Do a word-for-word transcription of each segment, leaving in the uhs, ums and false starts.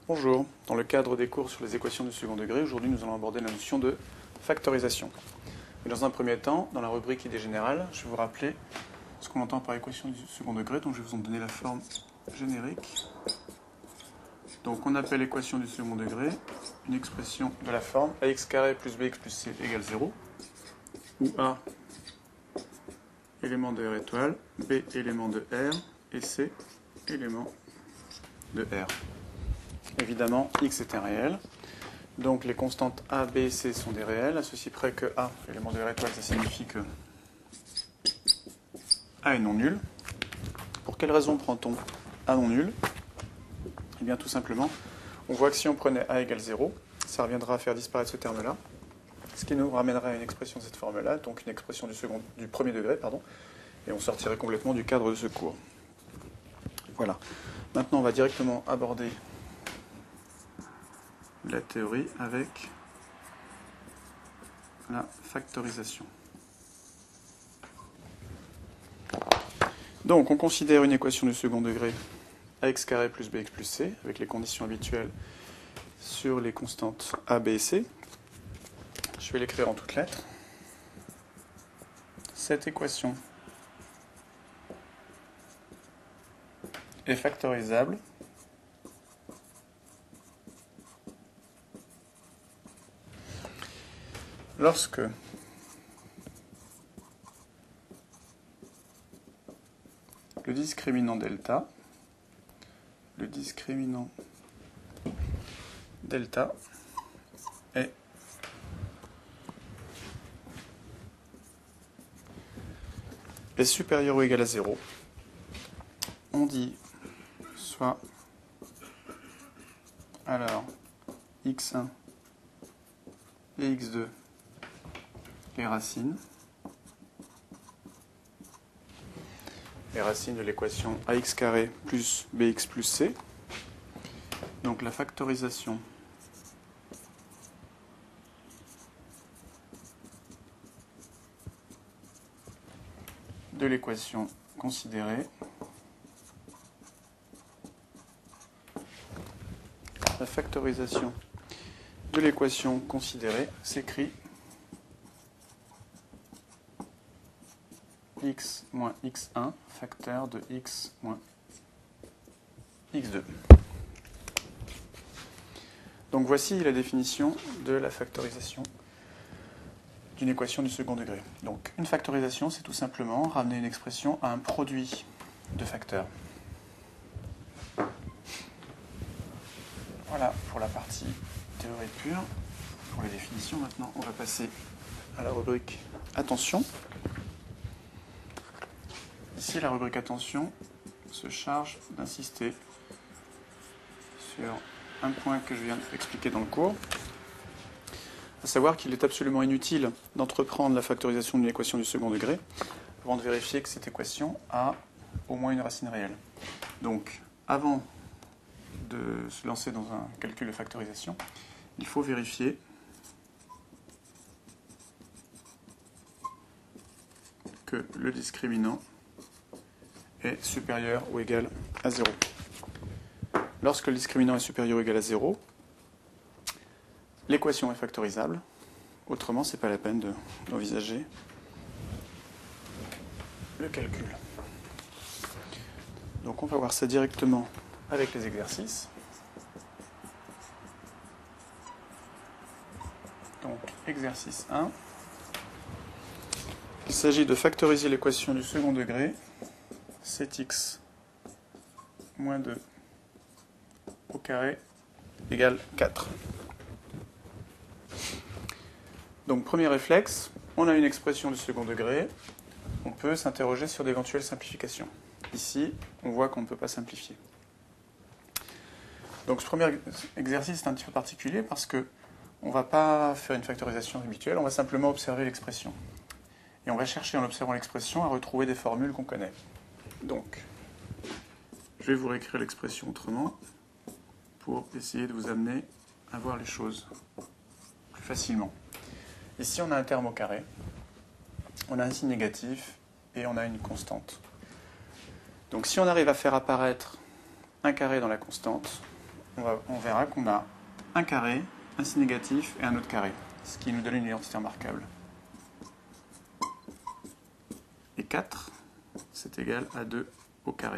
Bonjour, dans le cadre des cours sur les équations du second degré, aujourd'hui nous allons aborder la notion de factorisation. Et dans un premier temps, dans la rubrique idée générale, je vais vous rappeler ce qu'on entend par équation du second degré, donc je vais vous en donner la forme générique. Donc on appelle l'équation du second degré une expression de la forme ax carré plus bx plus c égale zéro, où a élément de R étoile, b élément de R et c élément de R. Évidemment, x est un réel, donc les constantes a, b et c sont des réels, à ceci près que a, élément de R étoile, ça signifie que a est non nul. Pour quelle raison prend-on a non nul? Eh bien tout simplement, on voit que si on prenait a égale zéro, ça reviendra à faire disparaître ce terme-là, ce qui nous ramènerait à une expression de cette forme-là, donc une expression du, second, du premier degré, pardon, et on sortirait complètement du cadre de ce cours. Voilà. Maintenant, on va directement aborder la théorie avec la factorisation. Donc, on considère une équation du second degré ax carré plus bx plus c, avec les conditions habituelles sur les constantes a, b et c. Je vais l'écrire en toutes lettres. Cette équation est factorisable lorsque le discriminant delta, le discriminant delta est est supérieur ou égal à zéro. On dit soit alors x un et x deux les racines, les racines de l'équation ax carré plus bx plus c. Donc la factorisation de l'équation considérée la factorisation de l'équation considérée s'écrit x moins x un facteur de x moins x deux. Donc voici la définition de la factorisation d'une équation du second degré. Donc une factorisation, c'est tout simplement ramener une expression à un produit de facteurs. Voilà pour la partie théorie pure. Pour les définitions, maintenant on va passer à la rubrique attention. Ici, la rubrique attention se charge d'insister sur un point que je viens d'expliquer dans le cours, à savoir qu'il est absolument inutile d'entreprendre la factorisation d'une équation du second degré avant de vérifier que cette équation a au moins une racine réelle. Donc, avant de se lancer dans un calcul de factorisation, il faut vérifier que le discriminant est supérieur ou égal à zéro. Lorsque le discriminant est supérieur ou égal à zéro, l'équation est factorisable. Autrement, ce n'est pas la peine de, d'envisager le calcul. Donc on va voir ça directement avec les exercices. Donc exercice un. Il s'agit de factoriser l'équation du second degré sept x moins deux au carré égale quatre. Donc premier réflexe, on a une expression du second degré, on peut s'interroger sur d'éventuelles simplifications. Ici, on voit qu'on ne peut pas simplifier. Donc ce premier exercice est un petit peu particulier parce que on ne va pas faire une factorisation habituelle, on va simplement observer l'expression. Et on va chercher en observant l'expression à retrouver des formules qu'on connaît. Donc, je vais vous réécrire l'expression autrement pour essayer de vous amener à voir les choses plus facilement. Ici, on a un terme au carré, on a un signe négatif et on a une constante. Donc, si on arrive à faire apparaître un carré dans la constante, on, va, on verra qu'on a un carré, un signe négatif et un autre carré, ce qui nous donne une identité remarquable. Et quatre, c'est égal à deux au carré.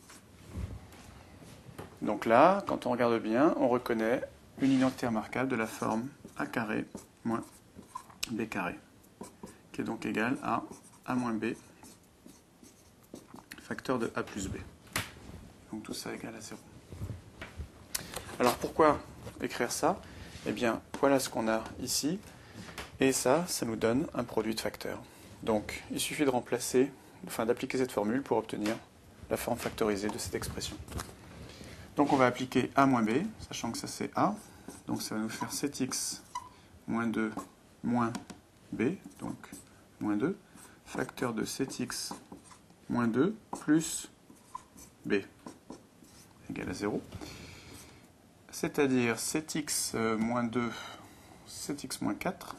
Donc là, quand on regarde bien, on reconnaît une identité remarquable de la forme a carré moins b carré, qui est donc égal à a moins b, facteur de a plus b. Donc tout ça égale à zéro. Alors pourquoi écrire ça? Eh bien, voilà ce qu'on a ici, et ça, ça nous donne un produit de facteurs. Donc, il suffit de remplacer, enfin d'appliquer cette formule pour obtenir la forme factorisée de cette expression. Donc on va appliquer a moins b, sachant que ça c'est a, donc ça va nous faire sept x moins deux moins b, donc moins deux, facteur de sept x moins deux plus b égale à zéro. C'est-à-dire sept x moins deux, sept x moins quatre,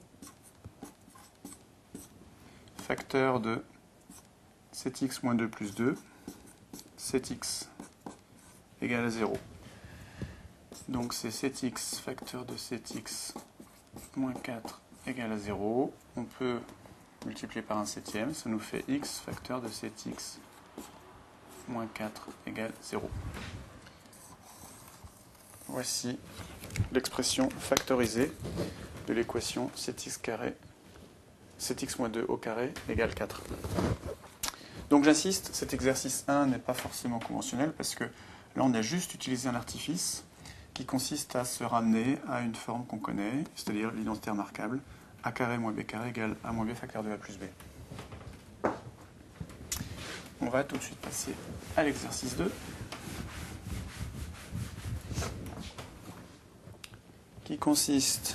facteur de sept x moins deux plus deux, sept x égale à zéro. Donc c'est sept x facteur de sept x moins quatre égale à zéro. On peut multiplier par un septième, ça nous fait x facteur de sept x moins quatre égale zéro. Voici l'expression factorisée de l'équation sept x carré, sept x moins deux au carré égale quatre. Donc j'insiste, cet exercice un n'est pas forcément conventionnel parce que là on a juste utilisé un artifice qui consiste à se ramener à une forme qu'on connaît, c'est-à-dire l'identité remarquable a carré moins b carré égale a moins b facteur de a plus b. On va tout de suite passer à l'exercice deux, qui consiste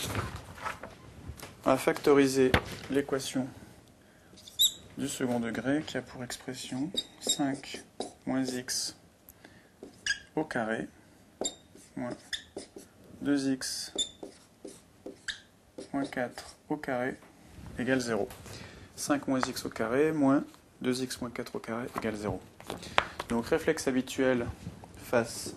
à factoriser l'équation du second degré qui a pour expression cinq moins x au carré moins deux x moins quatre au carré égale zéro. cinq moins x au carré moins deux x moins quatre au carré égale zéro. Donc réflexe habituel face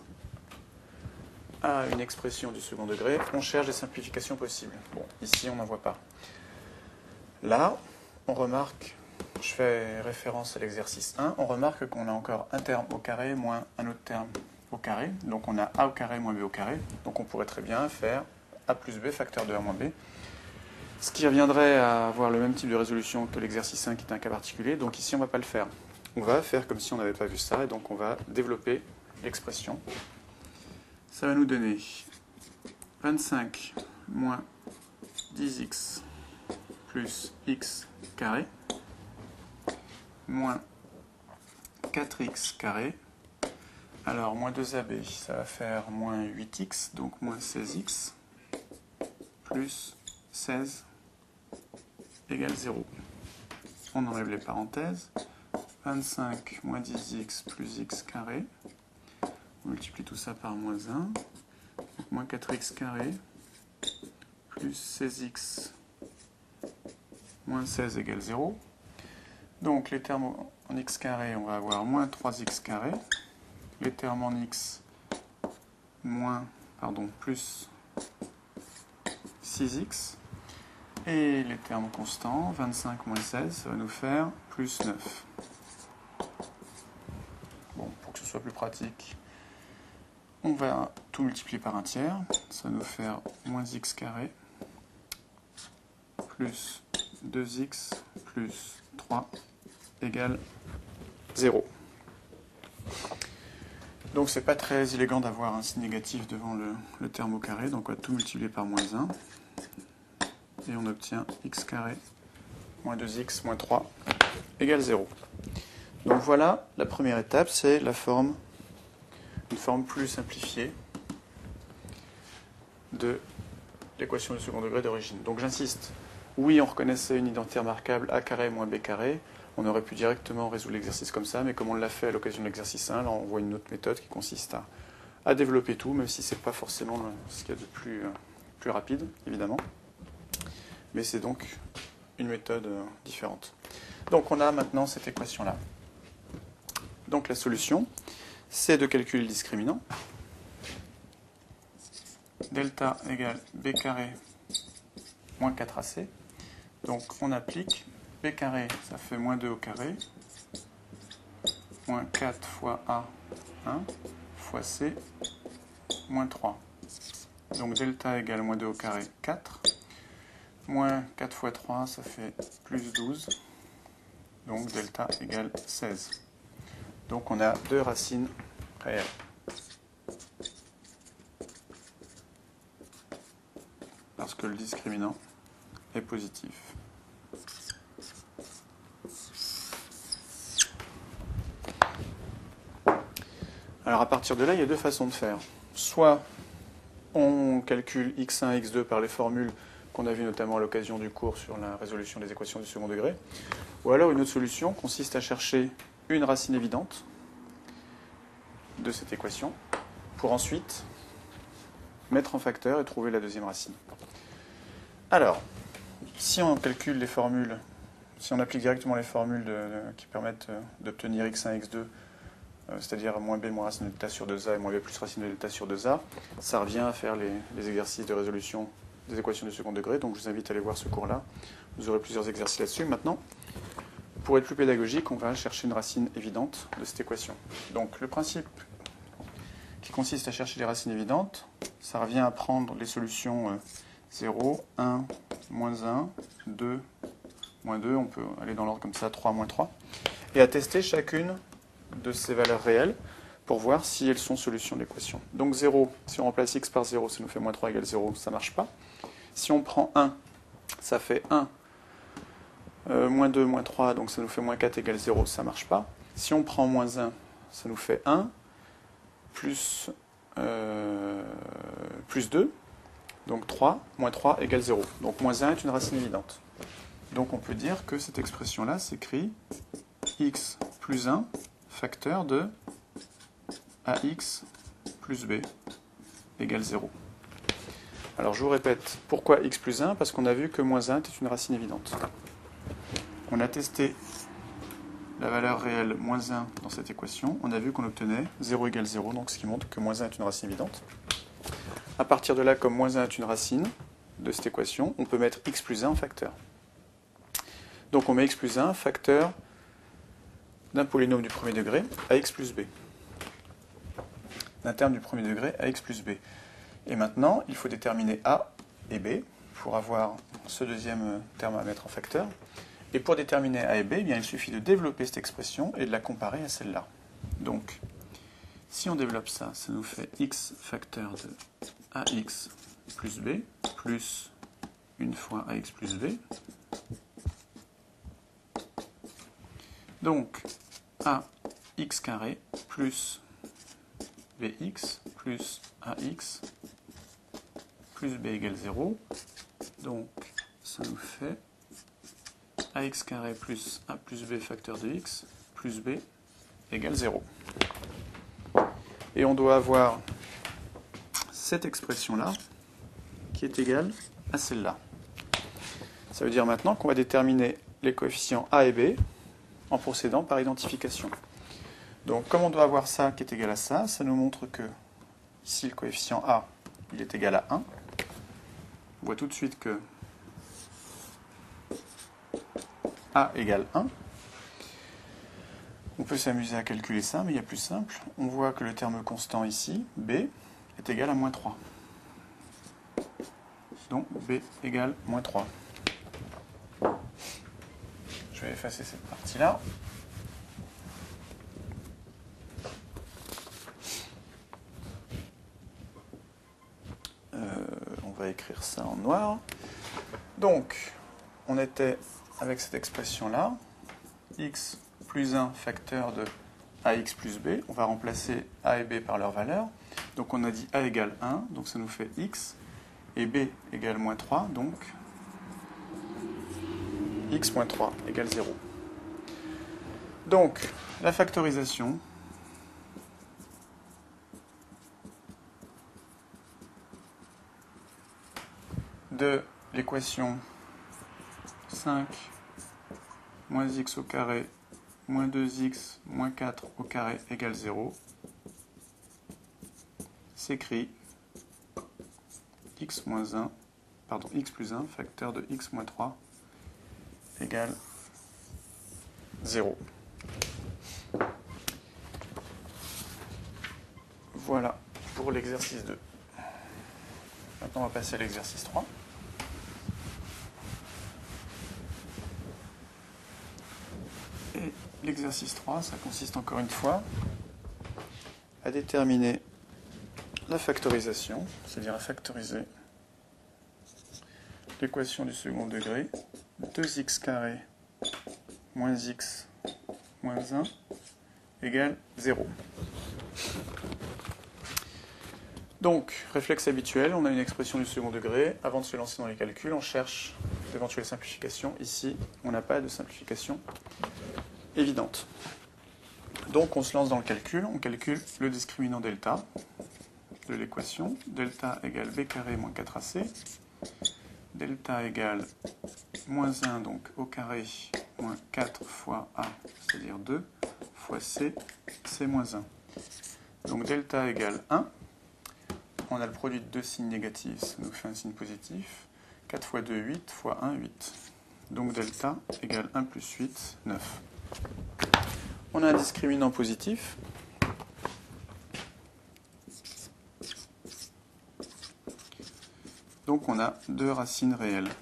à une expression du second degré, on cherche des simplifications possibles. Bon, ici on n'en voit pas. Là, on remarque, je fais référence à l'exercice un, on remarque qu'on a encore un terme au carré moins un autre terme au carré. Donc on a a au carré moins b au carré. Donc on pourrait très bien faire a plus b facteur de a moins b. Ce qui reviendrait à avoir le même type de résolution que l'exercice un qui est un cas particulier. Donc ici on ne va pas le faire. On va faire comme si on n'avait pas vu ça. Et donc on va développer l'expression. Ça va nous donner vingt-cinq moins dix x plus x carré moins quatre x carré. Alors, moins deux a b, ça va faire moins huit x, donc moins seize x, plus seize égale zéro. On enlève les parenthèses. vingt-cinq moins dix x plus x carré. On multiplie tout ça par moins un. Donc, moins quatre x carré plus seize x moins seize égale zéro. Donc, les termes en x carré, on va avoir moins trois x carré. Les termes en x, moins, pardon, plus six x. Et les termes constants, vingt-cinq moins seize, ça va nous faire plus neuf. Bon, pour que ce soit plus pratique, on va tout multiplier par un tiers. Ça va nous faire moins x carré plus deux x plus trois égale zéro. Donc c'est pas très élégant d'avoir un signe négatif devant le, le terme au carré, donc on va tout multiplier par moins un, et on obtient x carré moins deux x moins trois égale zéro. Donc voilà, la première étape, c'est la forme, une forme plus simplifiée de l'équation du second degré d'origine. Donc j'insiste, oui on reconnaissait une identité remarquable a carré moins b carré. On aurait pu directement résoudre l'exercice comme ça, mais comme on l'a fait à l'occasion de l'exercice un, là on voit une autre méthode qui consiste à, à développer tout, même si ce n'est pas forcément ce qu'il y a de plus, euh, plus rapide, évidemment. Mais c'est donc une méthode euh, différente. Donc on a maintenant cette équation-là. Donc la solution, c'est de calculer le discriminant. delta égale b carré moins quatre a c. Donc on applique b carré, ça fait moins deux au carré, moins quatre fois a, un, fois c, moins trois. Donc delta égale moins deux au carré, quatre. Moins quatre fois trois, ça fait plus douze. Donc delta égale seize. Donc on a deux racines réelles. Parce que le discriminant est positif. Alors à partir de là, il y a deux façons de faire. Soit on calcule x un, x deux par les formules qu'on a vues notamment à l'occasion du cours sur la résolution des équations du second degré, ou alors une autre solution consiste à chercher une racine évidente de cette équation pour ensuite mettre en facteur et trouver la deuxième racine. Alors, si on calcule les formules, si on applique directement les formules de, de, qui permettent d'obtenir x un, x deux, euh, c'est-à-dire moins b moins racine de delta sur deux a et moins b plus racine de delta sur deux a, ça revient à faire les, les exercices de résolution des équations du second degré, donc je vous invite à aller voir ce cours-là. Vous aurez plusieurs exercices là-dessus. Maintenant, pour être plus pédagogique, on va chercher une racine évidente de cette équation. Donc le principe qui consiste à chercher les racines évidentes, ça revient à prendre les solutions zéro, un, moins un, deux, moins deux, on peut aller dans l'ordre comme ça, trois, moins trois, et à tester chacune de ces valeurs réelles pour voir si elles sont solutions de l'équation. Donc zéro, si on remplace x par zéro, ça nous fait moins trois égale zéro, ça ne marche pas. Si on prend un, ça fait un, euh, moins deux, moins trois, donc ça nous fait moins quatre égale zéro, ça ne marche pas. Si on prend moins un, ça nous fait un, plus, euh, plus deux, donc trois, moins trois égale zéro. Donc moins un est une racine évidente. Donc on peut dire que cette expression-là s'écrit x plus un facteur de ax plus b égale zéro. Alors je vous répète, pourquoi x plus un? Parce qu'on a vu que moins un était une racine évidente. On a testé la valeur réelle moins un dans cette équation. On a vu qu'on obtenait zéro égale zéro, donc ce qui montre que moins un est une racine évidente. À partir de là, comme moins un est une racine de cette équation, on peut mettre x plus un en facteur. Donc on met x plus un facteur d'un polynôme du premier degré à x plus b. D'un terme du premier degré à x plus b. Et maintenant, il faut déterminer a et b pour avoir ce deuxième terme à mettre en facteur. Et pour déterminer a et b, eh bien, il suffit de développer cette expression et de la comparer à celle-là. Donc, si on développe ça, ça nous fait x facteur de ax plus b plus une fois ax plus b. Donc, ax carré plus bx plus ax plus b égale zéro. Donc, ça nous fait ax carré plus a plus b facteur de x plus b égale zéro. Et on doit avoir cette expression-là qui est égale à celle-là. Ça veut dire maintenant qu'on va déterminer les coefficients a et b en procédant par identification. Donc comme on doit avoir ça qui est égal à ça, ça nous montre que ici le coefficient a il est égal à un. On voit tout de suite que a égale un. On peut s'amuser à calculer ça, mais il y a plus simple. On voit que le terme constant ici, b, est égal à moins trois. Donc b égale moins trois. Je vais effacer cette partie-là. Euh, on va écrire ça en noir. Donc, on était avec cette expression-là, x plus un facteur de ax plus b. On va remplacer a et b par leur valeur. Donc on a dit a égale un, donc ça nous fait x, et b égale moins trois, donc x moins trois égale zéro. Donc, la factorisation de l'équation cinq moins x au carré moins deux x moins quatre au carré égale zéro s'écrit x moins un, pardon, x plus un, facteur de x moins trois, égale zéro. Voilà pour l'exercice deux. Maintenant, on va passer à l'exercice trois. Et l'exercice trois, ça consiste encore une fois à déterminer la factorisation, c'est-à-dire à factoriser l'équation du second degré, deux x carré moins x moins un égale zéro. Donc, réflexe habituel, on a une expression du second degré. Avant de se lancer dans les calculs, on cherche d'éventuelles simplifications. Ici, on n'a pas de simplification évidente. Donc, on se lance dans le calcul. On calcule le discriminant delta de l'équation. Delta égale b carré moins quatre a c. Delta égale moins un, donc au carré, moins quatre fois a, c'est-à-dire deux, fois c, c moins un. Donc delta égale un. On a le produit de deux signes négatifs, ça nous fait un signe positif. quatre fois deux, huit, fois un, huit. Donc delta égale un plus huit, neuf. On a un discriminant positif. Donc on a deux racines réelles.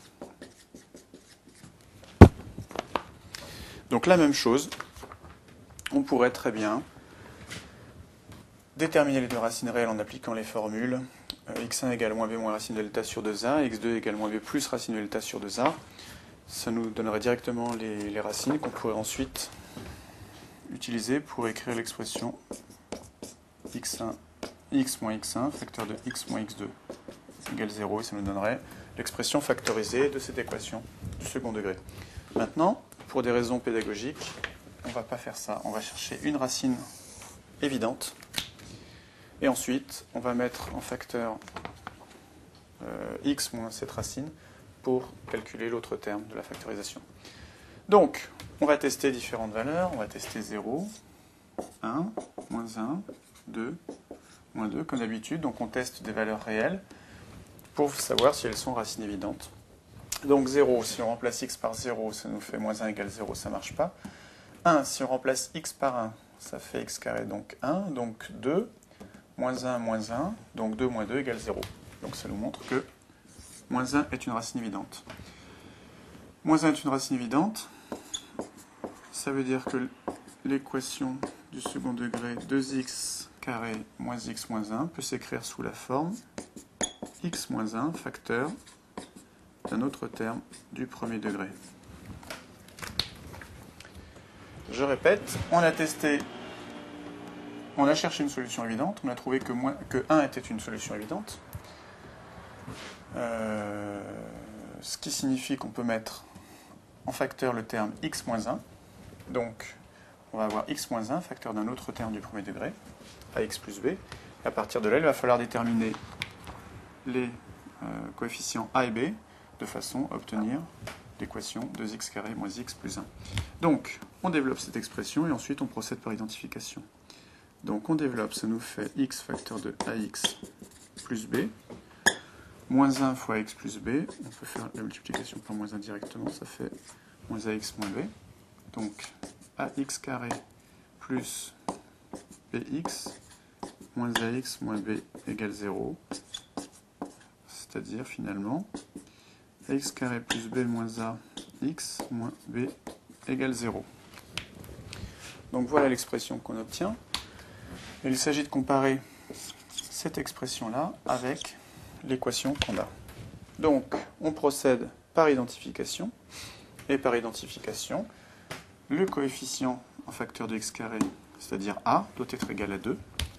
Donc la même chose, on pourrait très bien déterminer les deux racines réelles en appliquant les formules euh, x un égale moins b moins racine de delta sur deux a, x deux égale moins b plus racine de delta sur deux a. Ça nous donnerait directement les, les racines qu'on pourrait ensuite utiliser pour écrire l'expression x un, x moins x un, facteur de x moins x deux égale zéro, et ça nous donnerait l'expression factorisée de cette équation du second degré. Maintenant, pour des raisons pédagogiques, on ne va pas faire ça. On va chercher une racine évidente. Et ensuite, on va mettre en facteur euh, x moins cette racine pour calculer l'autre terme de la factorisation. Donc, on va tester différentes valeurs. On va tester zéro, un, moins un, deux, moins deux, comme d'habitude. Donc, on teste des valeurs réelles pour savoir si elles sont racines évidentes. Donc, zéro, si on remplace x par zéro, ça nous fait moins un égale zéro, ça ne marche pas. un, si on remplace x par un, ça fait x carré, donc un. Donc, deux. Moins un, moins un, donc deux moins deux égale zéro. Donc ça nous montre que moins un est une racine évidente. Moins un est une racine évidente, ça veut dire que l'équation du second degré deux x carré moins x moins un peut s'écrire sous la forme x moins un facteur d'un autre terme du premier degré. Je répète, on a testé. On a cherché une solution évidente, on a trouvé que, moins, que un était une solution évidente, euh, ce qui signifie qu'on peut mettre en facteur le terme x moins un, donc on va avoir x moins un, facteur d'un autre terme du premier degré, ax plus b, et à partir de là, il va falloir déterminer les euh, coefficients a et b, de façon à obtenir l'équation deux x carré moins x plus un. Donc, on développe cette expression et ensuite on procède par identification. Donc on développe, ça nous fait x facteur de ax plus b, moins un fois x plus b, on peut faire la multiplication par moins un directement, ça fait moins ax moins b, donc ax carré plus bx moins ax moins b égale zéro, c'est-à-dire finalement ax carré plus b moins ax moins b égale zéro. Donc voilà l'expression qu'on obtient. Et il s'agit de comparer cette expression-là avec l'équation qu'on a. Donc, on procède par identification. Et par identification, le coefficient en facteur de x carré, c'est-à-dire a, doit être égal à deux.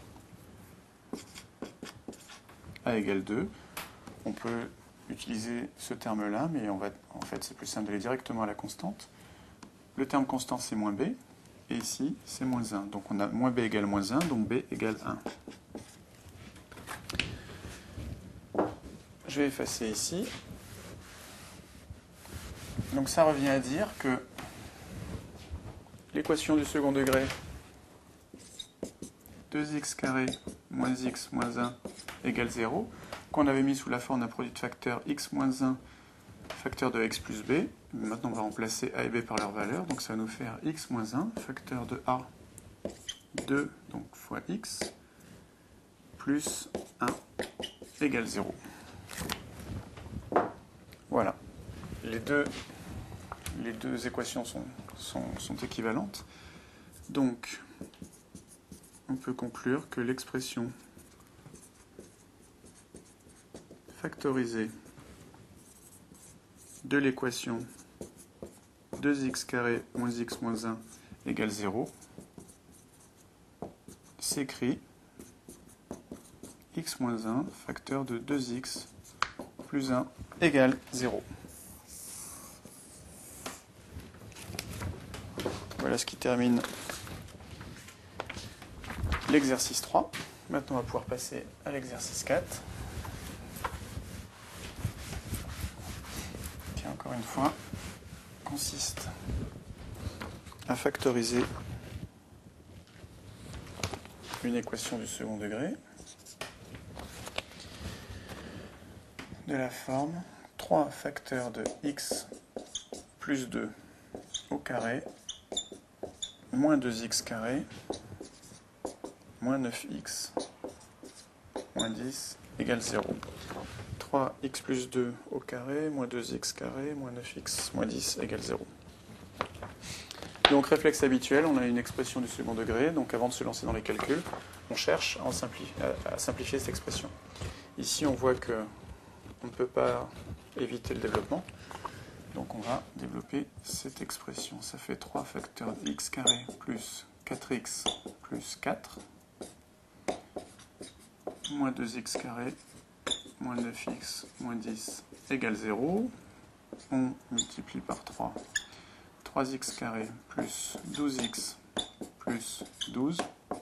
A égale deux. On peut utiliser ce terme-là, mais on va, en fait, c'est plus simple d'aller directement à la constante. Le terme constant, c'est moins b. Et ici, c'est moins un. Donc on a moins b égale moins un, donc b égale un. Je vais effacer ici. Donc ça revient à dire que l'équation du second degré, deux x carré moins x moins un égale zéro, qu'on avait mis sous la forme d'un produit de facteurs x moins un facteur de x plus b. Maintenant, on va remplacer a et b par leur valeur. Donc, ça va nous faire x moins un facteur de a, deux, donc fois x, plus un égale zéro. Voilà. Les deux, les deux équations sont, sont, sont équivalentes. Donc, on peut conclure que l'expression factorisée de l'équation deux x carré moins x moins un égale zéro s'écrit x moins un facteur de deux x plus un égale zéro. Voilà ce qui termine l'exercice trois. Maintenant, on va pouvoir passer à l'exercice quatre. Qui, encore une fois, consiste à factoriser une équation du second degré de la forme trois facteurs de x plus deux au carré moins deux x carré moins neuf x moins dix égale zéro. trois x plus deux au carré moins deux x carré moins neuf x moins dix égale zéro. Donc réflexe habituel, on a une expression du second degré, donc avant de se lancer dans les calculs, on cherche à, en simplifier, à simplifier cette expression. Ici on voit que on ne peut pas éviter le développement, donc on va développer cette expression. Ça fait trois facteurs de x carré plus quatre x plus quatre moins deux x carré moins neuf x moins dix égale zéro. On multiplie par trois. trois x carré plus douze x plus douze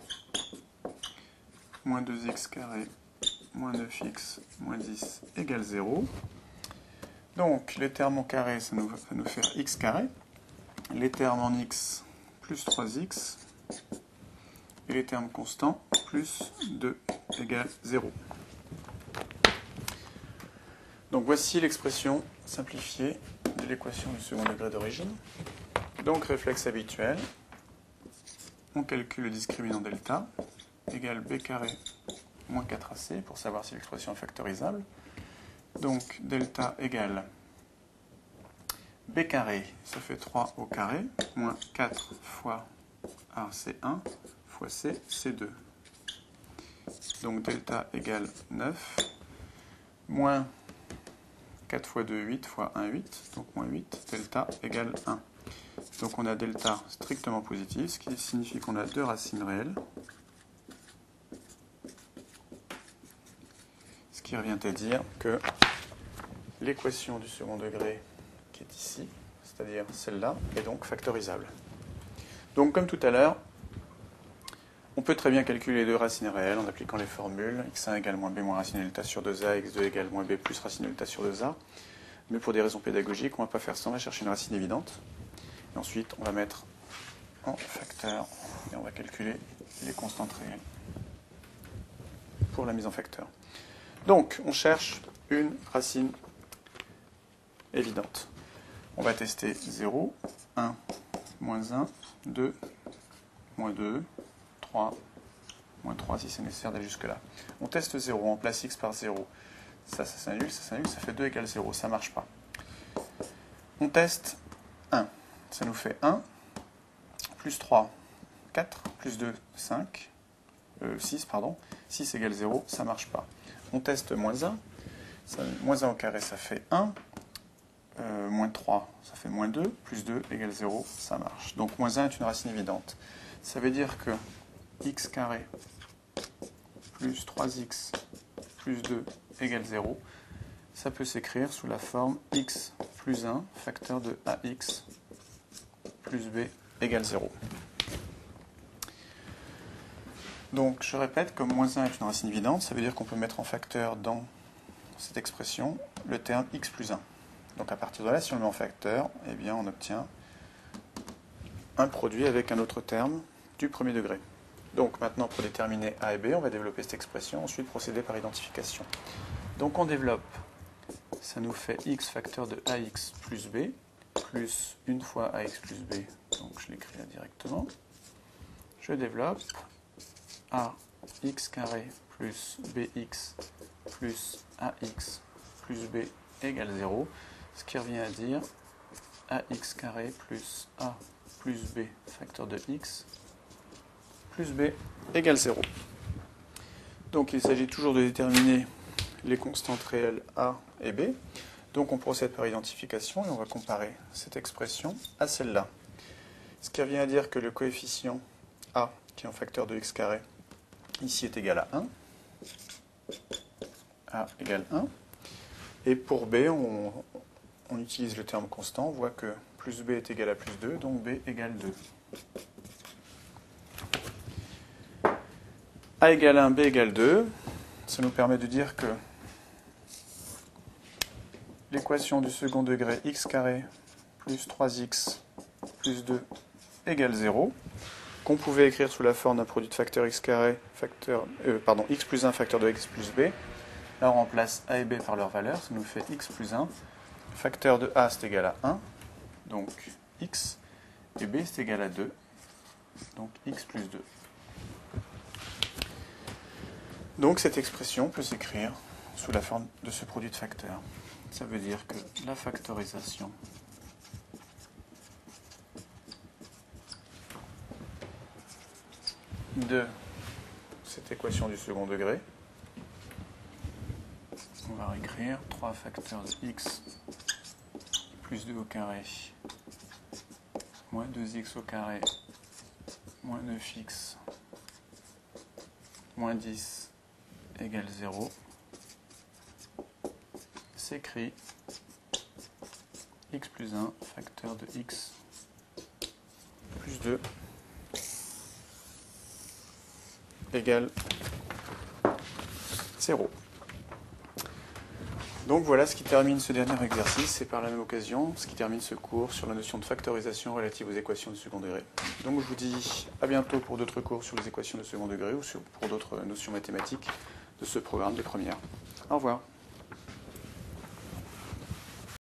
moins deux x carré moins neuf x moins dix égale zéro. Donc les termes en carré, ça nous va nous faire x carré. Les termes en x, plus trois x. Et les termes constants, plus deux égale zéro. Donc voici l'expression simplifiée de l'équation du second degré d'origine. Donc réflexe habituel, on calcule le discriminant delta, égale b carré moins quatre a c, pour savoir si l'expression est factorisable. Donc delta égale b carré, ça fait trois au carré, moins quatre fois a, c'est un, fois c, c'est deux. Donc delta égale neuf, moins quatre fois deux, huit, fois un, huit, donc moins huit, delta égale un. Donc on a delta strictement positif, ce qui signifie qu'on a deux racines réelles. Ce qui revient à dire que l'équation du second degré qui est ici, c'est-à-dire celle-là, est donc factorisable. Donc comme tout à l'heure, on peut très bien calculer les deux racines réelles en appliquant les formules x un égale moins b moins racine delta sur deux a, x deux égale moins b plus racine delta sur deux a. Mais pour des raisons pédagogiques, on ne va pas faire ça, on va chercher une racine évidente. Et ensuite, on va mettre en facteur et on va calculer les constantes réelles pour la mise en facteur. Donc, on cherche une racine évidente. On va tester zéro, un, moins un, deux, moins deux, trois, moins trois si c'est nécessaire d'aller jusque-là. On teste zéro, on remplace x par zéro. Ça, ça s'annule, ça s'annule, ça fait deux égale zéro, ça ne marche pas. On teste un, ça nous fait un, plus trois, quatre, plus deux, cinq, euh, six, pardon, six égale zéro, ça ne marche pas. On teste moins un, ça, moins un au carré, ça fait un, euh, moins trois, ça fait moins deux, plus deux égale zéro, ça marche. Donc moins un est une racine évidente. Ça veut dire que x carré plus trois x plus deux égale zéro, ça peut s'écrire sous la forme x plus un, facteur de ax plus b égale zéro. Donc je répète, comme moins un est une racine évidente, ça veut dire qu'on peut mettre en facteur dans cette expression le terme x plus un. Donc à partir de là, si on le met en facteur, eh bien on obtient un produit avec un autre terme du premier degré. Donc maintenant, pour déterminer a et b, on va développer cette expression, ensuite procéder par identification. Donc on développe, ça nous fait x facteur de ax plus b, plus une fois ax plus b, donc je l'écris là directement. Je développe ax carré plus bx plus ax plus b égale zéro, ce qui revient à dire ax carré plus a plus b facteur de x plus b égale zéro. Donc il s'agit toujours de déterminer les constantes réelles a et b. Donc on procède par identification et on va comparer cette expression à celle-là. Ce qui revient à dire que le coefficient a, qui est un facteur de x carré, ici est égal à un. A égale un. Et pour b, on, on utilise le terme constant. On voit que plus b est égal à plus deux, donc b égale deux. A égale un, b égale deux. Ça nous permet de dire que l'équation du second degré x carré plus trois x plus deux égale zéro, qu'on pouvait écrire sous la forme d'un produit de facteur x carré, facteur, euh, pardon, x plus un facteur de x plus b. Là, on remplace a et b par leur valeur, ça nous fait x plus un. Facteur de a, c'est égal à un, donc x, et b, c'est égal à deux, donc x plus deux. Donc cette expression peut s'écrire sous la forme de ce produit de facteurs. Ça veut dire que la factorisation de cette équation du second degré, on va réécrire trois facteurs de x plus deux au carré moins deux x au carré moins neuf x moins dix égale zéro, s'écrit x plus un facteur de x plus deux égale zéro. Donc voilà ce qui termine ce dernier exercice et par la même occasion ce qui termine ce cours sur la notion de factorisation relative aux équations de second degré. Donc je vous dis à bientôt pour d'autres cours sur les équations de second degré ou sur, pour d'autres notions mathématiques de ce programme des premières. Au revoir.